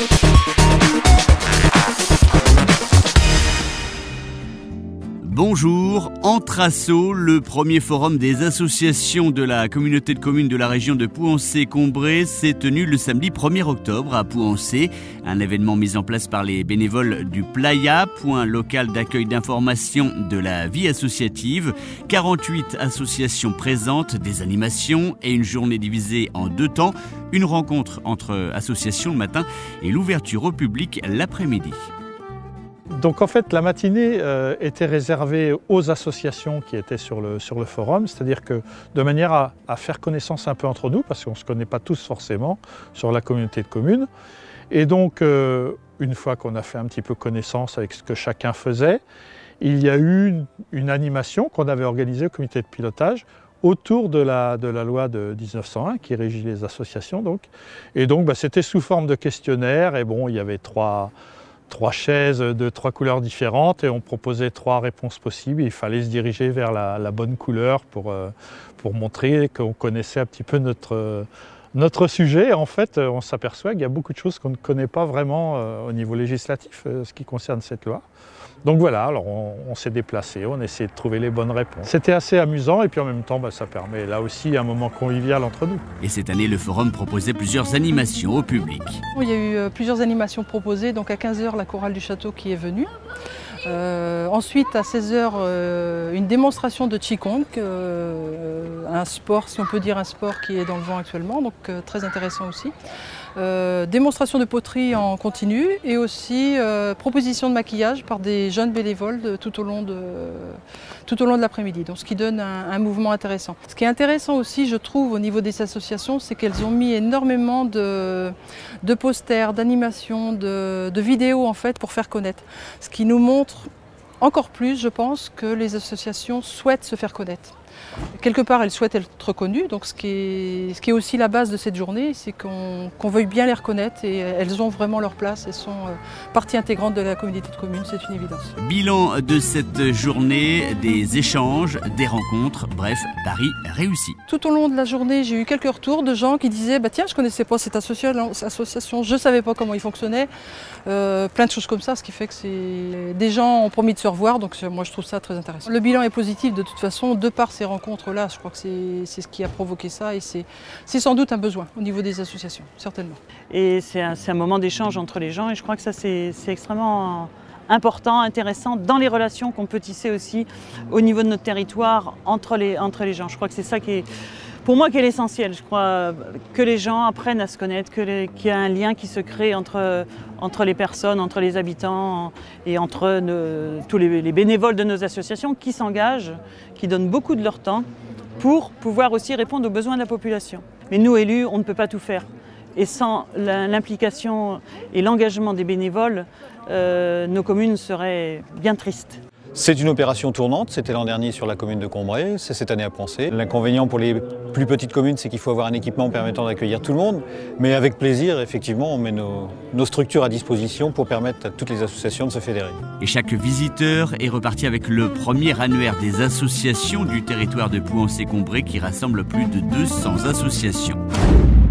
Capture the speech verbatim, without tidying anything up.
Bonjour, Entre Assos, le premier forum des associations de la communauté de communes de la région de Pouancé-Combray s'est tenu le samedi premier octobre à Pouancé. Un événement mis en place par les bénévoles du Playa, point local d'accueil d'information de la vie associative. quarante-huit associations présentes, des animations et une journée divisée en deux temps. Une rencontre entre associations le matin et l'ouverture au public l'après-midi. Donc en fait, la matinée euh, était réservée aux associations qui étaient sur le, sur le forum, c'est-à-dire que de manière à, à faire connaissance un peu entre nous, parce qu'on ne se connaît pas tous forcément sur la communauté de communes. Et donc, euh, une fois qu'on a fait un petit peu connaissance avec ce que chacun faisait, il y a eu une, une animation qu'on avait organisée au comité de pilotage autour de la, de la loi de mille neuf cent un qui régit les associations. Donc. Et donc, bah, c'était sous forme de questionnaire, et bon, il y avait trois... trois chaises de trois couleurs différentes et on proposait trois réponses possibles. Il fallait se diriger vers la, la bonne couleur pour, euh, pour montrer qu'on connaissait un petit peu notre, euh, notre sujet. Et en fait, on s'aperçoit qu'il y a beaucoup de choses qu'on ne connaît pas vraiment euh, au niveau législatif, euh, ce qui concerne cette loi. Donc voilà, alors on, on s'est déplacé, on a essayé de trouver les bonnes réponses. C'était assez amusant et puis en même temps, bah, ça permet là aussi un moment convivial entre nous. Et cette année, le forum proposait plusieurs animations au public. Il y a eu plusieurs animations proposées, donc à quinze heures, la chorale du château qui est venue. Euh, ensuite, à seize heures, euh, une démonstration de Qigong, euh, un sport, si on peut dire un sport qui est dans le vent actuellement, donc euh, très intéressant aussi. Euh, démonstration de poterie en continu et aussi euh, proposition de maquillage par des jeunes bénévoles de, tout au long de, tout au long de l'après-midi, donc ce qui donne un, un mouvement intéressant. Ce qui est intéressant aussi, je trouve, au niveau des associations, c'est qu'elles ont mis énormément de, de posters, d'animations, de, de vidéos en fait pour faire connaître, ce qui nous montre encore plus, je pense, que les associations souhaitent se faire connaître. Quelque part, elles souhaitent être reconnues, donc ce qui est, ce qui est aussi la base de cette journée, c'est qu'on qu'on veuille bien les reconnaître et elles ont vraiment leur place, elles sont partie intégrante de la communauté de communes, c'est une évidence. Bilan de cette journée, des échanges, des rencontres, bref, pari réussi. Tout au long de la journée, j'ai eu quelques retours de gens qui disaient bah, « Tiens, je ne connaissais pas cette association, je ne savais pas comment ils fonctionnaient euh, », plein de choses comme ça, ce qui fait que c'est des gens ont promis de se revoir, donc moi je trouve ça très intéressant. Le bilan est positif de toute façon, de par ces rencontres. Là, je crois que c'est ce qui a provoqué ça et c'est sans doute un besoin au niveau des associations, certainement. Et c'est un, un moment d'échange entre les gens et je crois que ça c'est extrêmement important, intéressant dans les relations qu'on peut tisser aussi au niveau de notre territoire entre les, entre les gens. Je crois que c'est ça qui est, pour moi, qui est l'essentiel. Je crois que les gens apprennent à se connaître, qu'il y a un lien qui se crée entre, entre les personnes, entre les habitants et entre nos, tous les, les bénévoles de nos associations qui s'engagent, qui donnent beaucoup de leur temps pour pouvoir aussi répondre aux besoins de la population. Mais nous, élus, on ne peut pas tout faire. Et sans l'implication et l'engagement des bénévoles, euh, nos communes seraient bien tristes. C'est une opération tournante, c'était l'an dernier sur la commune de Combray, c'est cette année à Pouancé. L'inconvénient pour les plus petites communes, c'est qu'il faut avoir un équipement permettant d'accueillir tout le monde, mais avec plaisir, effectivement, on met nos, nos structures à disposition pour permettre à toutes les associations de se fédérer. Et chaque visiteur est reparti avec le premier annuaire des associations du territoire de Pouancé-Combray qui rassemble plus de deux cents associations.